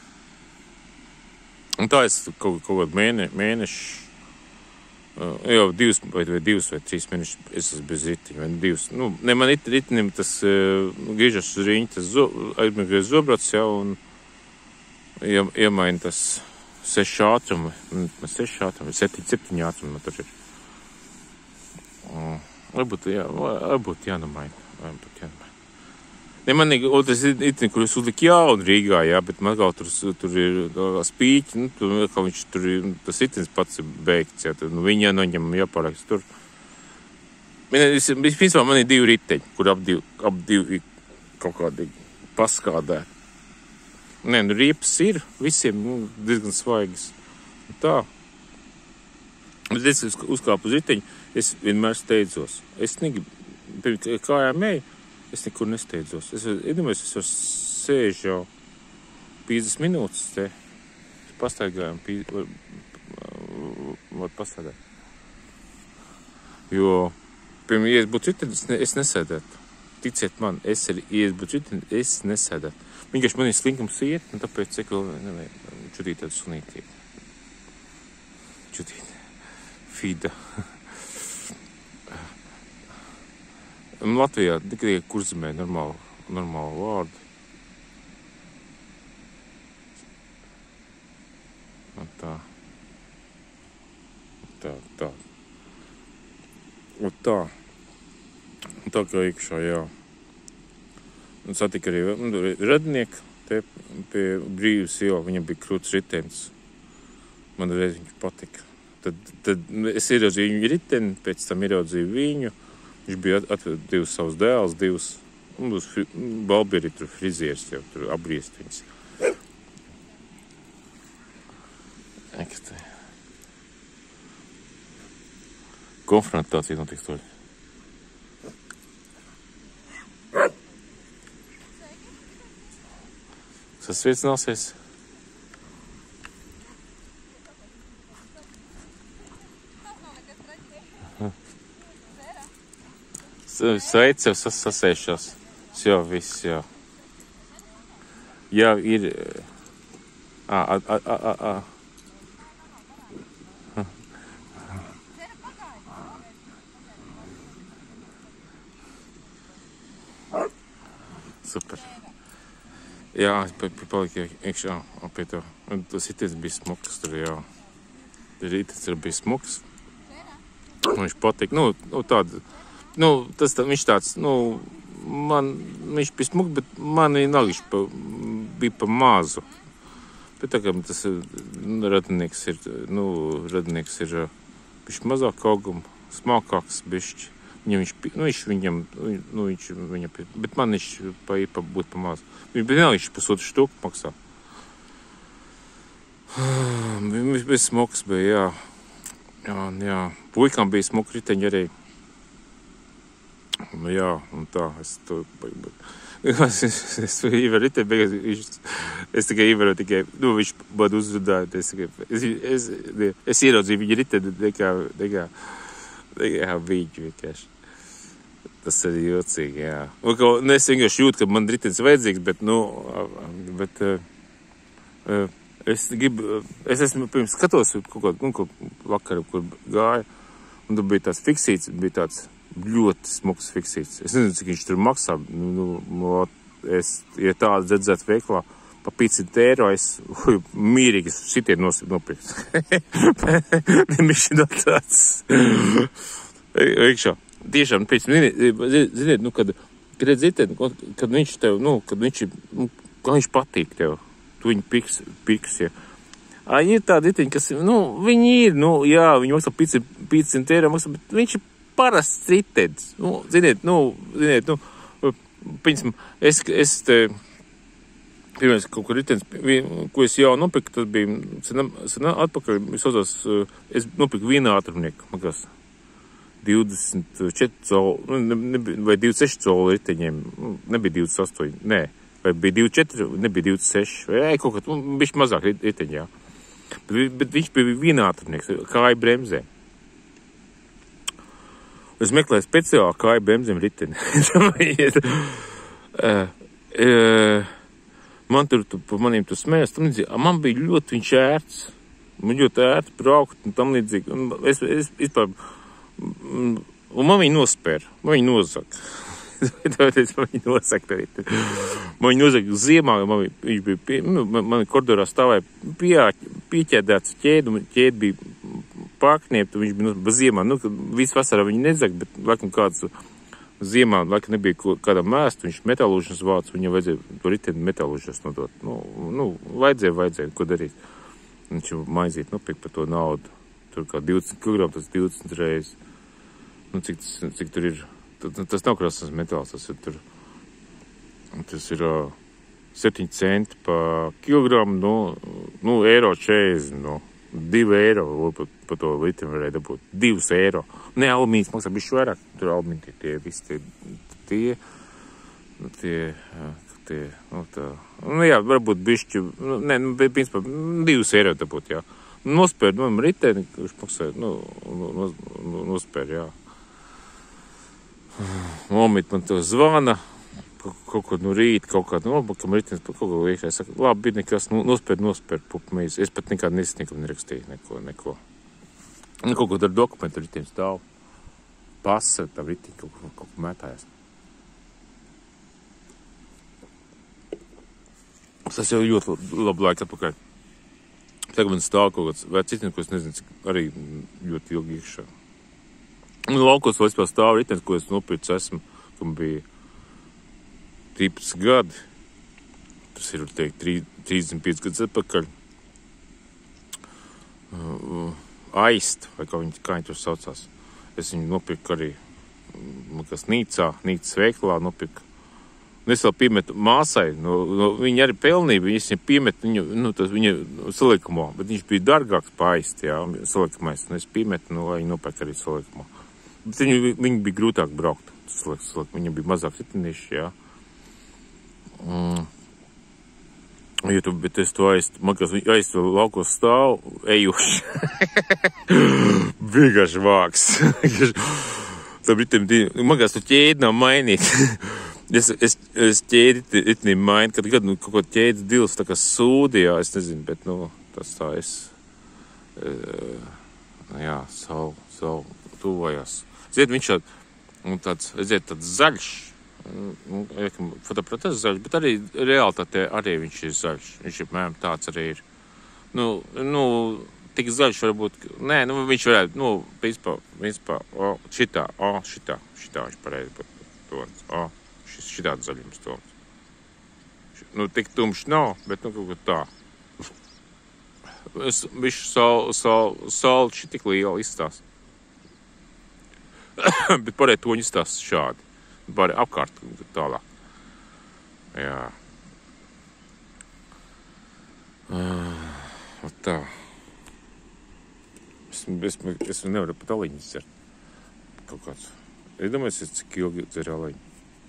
Un tā es kaut, kaut kādu mēne, mēnešu, jau divus vai, vai divus vai trīs mēnešus es esmu bez ritiņa, vai divus. Nu, ne, man it, ritinim tas uh, griežas uz riņu, tas zo, aizmēgries zobrats, jā, un ie, iemaina tas seši ātrumi, man seši ātrumi, septiņi, septiņi ātrumi man tur ir. Uh, varbūt, jā, varbūt jānamaina, varbūt jānamaina. Ne, man ir otrs ritiņi, kur es uzliku jaunu Rīgā, jā, bet man kaut tur, tur ir spīķi, nu, tur, kā viņš tur ir, tas ritiņs pats ir beigts, jā, tad, nu, viņi jānoņem, jāpārāks tur. Vispār man ir divi riteņi, kur ap divi, ap divi kaut kādi paskādē. Nē, nu, riepas ir, visiem, nu, diezgan svaigas. Tā. Bet es uz, uzkāpu uz riteņu, es vienmēr steidzos. Es negribu, pirms kājām eju, es nekur nesteidzos. Es iedomājos, es jau sēžu jau piecdesmit minūtes te. Pastaigājam, var, var pastaigāt. Jo, piemēram, ja es būtu riteņi, es, ne, es nesēdētu. Ticiet man, es arī, ja es būtu riteņi, es nesēdētu. Vienkārši man ir slinkums iet, un tāpēc cik vēl nevajag čudīt tādu sunīti. Čudīt. Fida. Latvijā tikai Kurzemē normālu, normālu vārdu. Un tā. Un tā, tā. Un tā. Un tā kā iekšā, jā. Un satika arī nu, radnieku te pie Brīvas ielas, viņam bija krūts ritenis. Man reiz viņš patika. Tad, tad es ieraudzīju viņu riteni, pēc tam ieraudzīju viņu. Viņš bija atvedis divus savus dēlus, divus, un uz Balbi arī tur frizieris jau, tur apgriezt viņas. Ekstē. Konfrontācija notiks toļi. Sasveicināsies. Sveic jau sas, sasēšās. Jā, viss, jā. Jā, ir... Ā, ā, ā, ā, ā. Super. Jā, es paliku iekšā pie to. Tas itens bija smuks tur, jā. Itens tur bija smuks. Viņš patīk, nu, nu tāda, nu, tas tā, viņš tāds, nu, man, viņš bija smuks, bet man nav viņš pa, bija pa mazu. Bet tā kā tas radinieks ir, nu, radinieks ir bišķi mazāk auguma, smalkāks bišķi. Viņam viņš, nu, viņš viņam, nu, viņš, viņam, bet man viņš pa īpa būtu pa maz. Viņš bija viņš pusotru štuku maksā. Viņš bija smuks, bija, jā. Jā, jā. Puikām bija smuki riteņi arī. Nu, jā, un tā, es to, es, es, es ievēru riteņi, beigās, es tikai ievēru tikai, nu, viņš būtu uzrudāju, es tikai, es, es, es, es ieraudzīju viņa riteņi, nekā, nekā, nekā viņu vienkārši. Tas arī jocīgi, jā. Un, ka, nu, es vienkārši jūtu, ka man ritenis vajadzīgs, bet, nu, bet uh, es gribu, es esmu pirms skatos kaut kādu, nu, kaut vakaru, kur gāja, un tur bija tāds fiksīts, bija tāds ļoti smuks fiksīts. Es nezinu, cik viņš tur maksā, nu, es, ja tādu redzētu veiklā, pa piecsimt eiro, es uj, mīrīgi šitien nopirkt. Nemiši no tāds. Iekšā. Tiešām, pēc ziniet, nu, kad, kad redzitien, kad viņš tev, nu, kad viņš, nu, kā viņš patīk tev, tu viņu piks, piks, ja. Ā, ir tādi riteņi, kas, nu, viņi ir, nu, jā, viņi maksā piecsimt eiro, maksā, bet viņš ir parasts ritenis. Nu, ziniet, nu, ziniet, nu, piņasim, es, es te, pirmais kaut kur ritenis, ko es jau nopirku, tad bija, sen, sen atpakaļ, es saucās, es nopirku vienu ātrumnieku, makās. divdesmit četri coli, vai divdesmit seši coli riteņiem, nebija divdesmit astoņi, nē, vai bija divdesmit četri, nebija divdesmit seši, vai kaut kā, nu, bišķi mazāk riteņi, jā. Bet, bet viņš bija vienātrunieks, kāja bremzē. Es meklēju speciāli kāja bremzēm riteni. uh, uh, man tur, tu, pa maniem tur smējās, tam līdzīgi, man bija ļoti viņš ērts, man ļoti ērts braukt, un tam līdzīgi, un es, es, vispār, un man viņi nospēra, man viņi nozaka. Tāpēc man viņi nosaka arī. Man viņi nosaka ziemā, man viņš bija, pie, man, man koridorā stāvēja pie, pieķēdēts ķēdu, ķēdi bija pārkniept, viņš bija no, ziemā, nu, visu vasarā viņi nezaka, bet, laikam, kāds ziemā, laikam, nebija kādā mēstu, viņš metālūšanas vāc, viņam vajadzēja to riteni metālūšanas nodot. Nu, nu, vajadzēja, vajadzēja, ko darīt. Viņš jau maizīt nopirkt par to naudu. Tur kā divdesmit kilogramu, tas divdesmit reizes. Nu, cik, cik tur ir, tas nav krāsas metāls, tas ir tur, tas ir uh, septiņi centi pa kilogramu, nu, nu, eiro četrdesmit, nu, Divi eiro par pa to litru varēja dabūt. Divus eiro. Ne, alumīns maksā bišķi vairāk. Tur alumīni tie, tie visi tie, tie, tie, tie, nu tā. Nu jā, varbūt bišķi, nu, ne, nu, principā, divus eiro dabūt, jā. Nospēr, nu, riteni, kurš maksā, nu, nu, nu nospēr, jā. Momīt man to zvana. Kaut ko no rīta, kaut kādu nobakam ritenis, kaut ko iekšā. Es saku, labi, bija nekas, nu, nospēr, nospēr pupmīs. Es pat nekādu nesniekam nerakstīju, neko, neko. Nu, kaut ko ar dokumentu ritenis stāv. Pasa, tā ritiņa kaut ko, kaut ko mētājās. Tas jau ļoti labu laiku atpakaļ. Tagad man stāv kaut kāds, vai citiem, ko es nezinu, cik arī ļoti ilgi iekšā. Un laukos vēl vispār stāv ritenis, ko es nopircu esmu, kam bija trīsdesmit gadi, tas ir, teikt, trīsdesmit pieci gadus atpakaļ. Uh, Aist, vai kā viņi, kā viņi tur saucās. Es viņu nopirku arī, man kas Nīcā, Nīcas veikalā nopirku. Un es vēl piemetu māsai, no, no, viņa arī pelnīja, es viņu piemetu viņu, nu, tas viņa salikumo, bet viņš bija dargāks pa Aist, jā, salikumais, un es piemetu, nu, lai viņi nopērk arī salikumo. Bet viņu, viņu bija grūtāk braukt, salikum, viņu bija mazāk ritenīši, jā. Mm. Ja tu, bet es to aiztu, man kas aiztu vēl laukos stāv, ejuši. Vienkārši vāks. Tā britam, man kas tu ķēdi nav mainīt. es, es, es ķēdi itnī mainu, kad gadu, nu, kaut ko ķēdi dils, tā kā sūdījā, es nezinu, bet, nu, tas tā es, uh, jā, savu, savu tuvojās. Ziet, viņš tā, un tāds, ziet, tāds zaļš. Fotoprotēs zaļš, bet arī realitātē arī viņš ir zaļš. Viņš ir, mēram, tāds arī ir. Nu, nu, tik zaļš varbūt, nē, nu, viņš varētu, nu, principā, principā, o, šitā, o, šitā, šitā viņš pareizi pat tons, o, šis, šitāds zaļums tons. Nu, tik tumšs nav, bet, nu, kaut kā tā. Es, viņš saul, saul, saul šitik liela izstāst. Bet pārēj toņi izstāst šādi. Pāri apkārt tālāk. Jā. Uh, tā. Es, es, es nevaru pat aliņas dzert. Kaut kāds. Es domāju, es cik ilgi dzeru aliņu.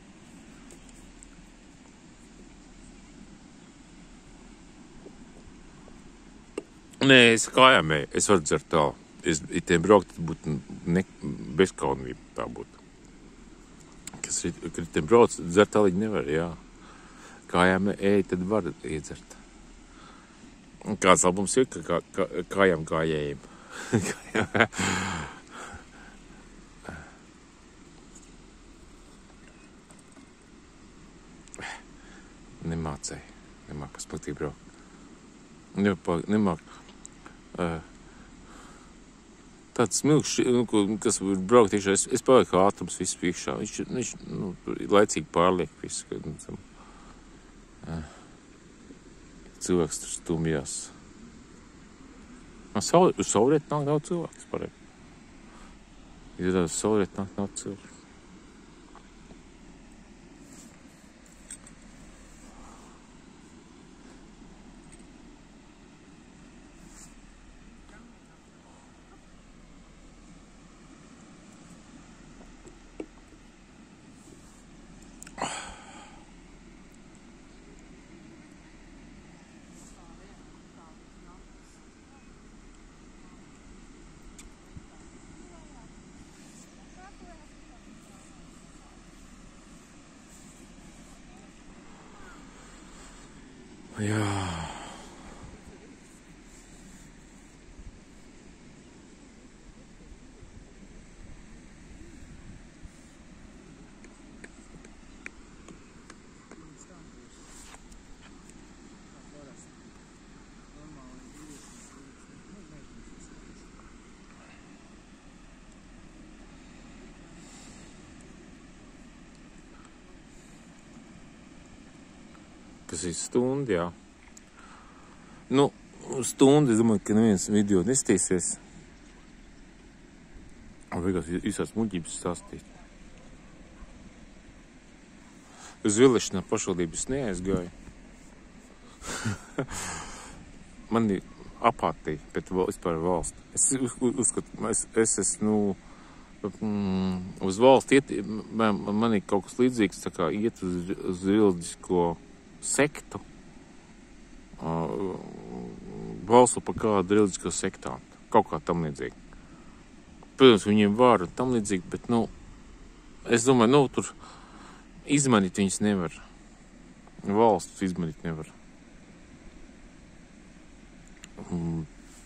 Nē, es kājām eju. Es varu dzert tālu. Es itiem braukt, būtu ne, bezkaunība tā būtu. Kas ritiem brauc, dzert aliņu nevar, jā. Kājām ej, tad var iedzert. Un kāds albums ir, ka kā, kā, kājām gājējiem. Nemācēju. Nemāk, kas patīk braukt. Nemāk. Uh, tāds smilks, nu, kas var braukt iekšā, es, es palieku ātrums viss iekšā. Viņš, viņš nu, laicīgi pārliek visu, kad nu, tam, uh, cilvēks tur stumjās. Uz saul, saulriet nāk daudz cilvēks, pareizi. Ja tā uz saulriet nāk daudz cilvēks. Jā. Tas ir stunda, jā. Nu, stundu, es domāju, ka neviens video nestīsies. Un vienkārši visās muļķības stāstīt. Uz vēlēšanām pašvaldības neaizgāju. Man ir apātija pret vispār valsti. Es uzskatu, es, es esmu, nu, mm, uz valsti iet, man, man ir kaut kas līdzīgs, tā kā iet uz, uz reliģisko sektu, uh, balso par kādu reliģisko sektāntu, kaut kā tam līdzīgi. Protams, viņiem var un tam līdzīgi, bet, nu, es domāju, nu, tur izmanīt viņus nevar. Valsts izmanīt nevar. Mm.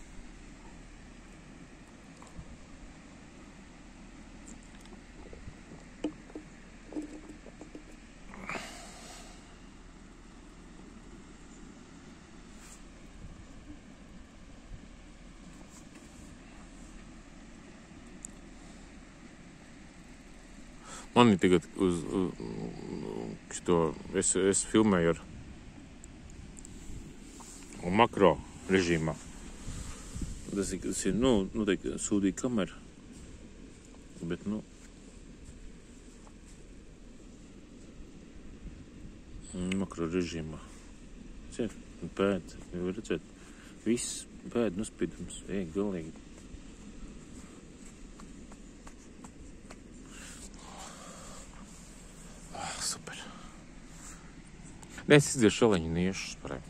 Man ir tagad uz, uz to, es, es filmēju ar makro režīmā. Tas ir, tas ir nu, noteikti sūdīga kamera, bet, nu, makro režīmā. Ciet, pēd, jau redzēt, viss pēd nospīdums, ej, galīgi. Super. Nē, es izdziešu šaleņu niešus parēm.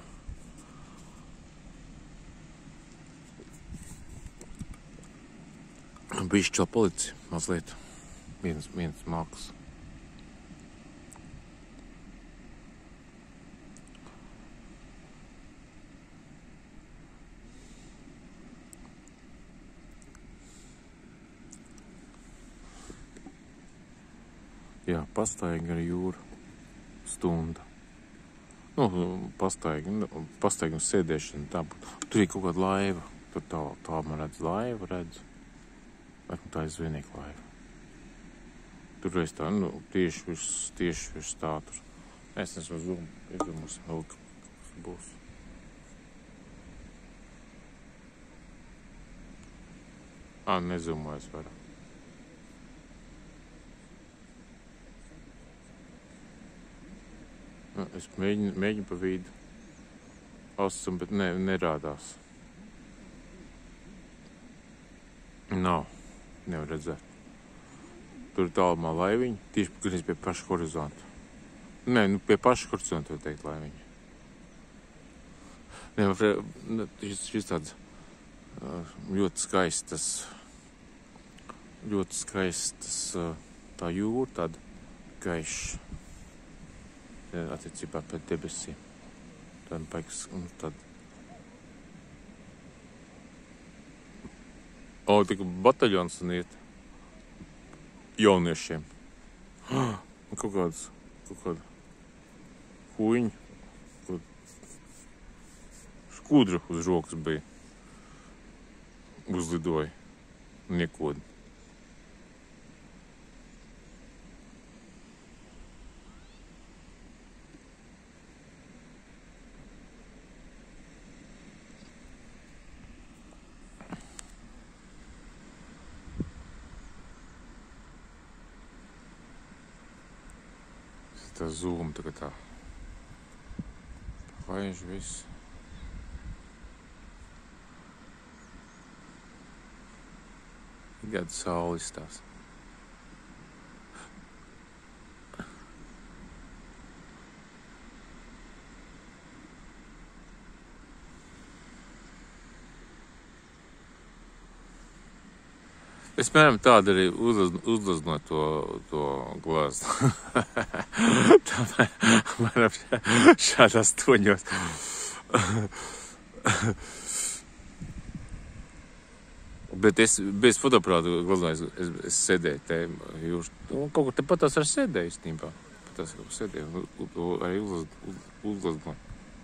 Bišķi vēl policija, mazliet. Viens, viens māksls. Jā, pastaigi ar jūru. Stunda. Nu, pastaigi, pastaigi un sēdēšana. Tā, tur ir kaut kāda laiva. Tur tā, tā man redz laivu, redz. Vai tā ir zvejnieka laiva. Tur reiz tā, nu, tieši virs, tieši virs tā tur. Es nesmu zūmu, iedomos, vēl kas būs. Ā, nezūmojas vairāk. Es mēģinu, mēģinu pa vidu osam, bet ne, nerādās. Nav, nevar redzēt. Tur tālumā laiviņa, tieši gan pie paša horizonta. Nē, nu pie paša horizonta var teikt laiviņa. Nē, man šis, šis tāds ļoti skaistas, ļoti skaistas tā jūra, tāda gaiša. Attiecībā pēc debesīm. Tad baigs, un tad... O, tika bataļons un iet jauniešiem. Un kaut kāds, kaut kāda huiņa, kaut skudra uz rokas bija. Uzlidoja. Niekodi. Tā zūma tagad tā. Laiž viss. Gada saule izstās. Es, piemēram, tādu arī uzlaznoju to, to glāzi. Tā man šādās toņos. Bet es bez fotoprātu glaznoju, es, es sēdēju te jūras. Kaut kur te pat tās ar sēdēju, īstenībā. Pat tās kaut kur sēdēju, arī uzlaznoju.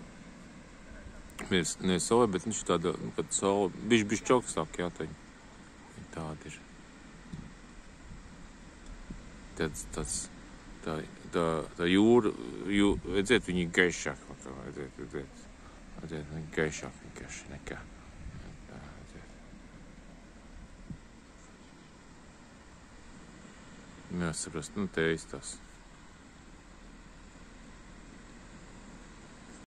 Ne saule, bet viņš tāda, nu, kad saule, bišķi bišķi augstāk jātaņi. Tāda ir. Tāds, tāds, tā, tā, tā jūra, jū, redziet, viņi ir gaišāk, redziet, redziet, redziet, viņi gaišāk vienkārši nekā. Tā, redziet. Nesaprast, nu, te izstās.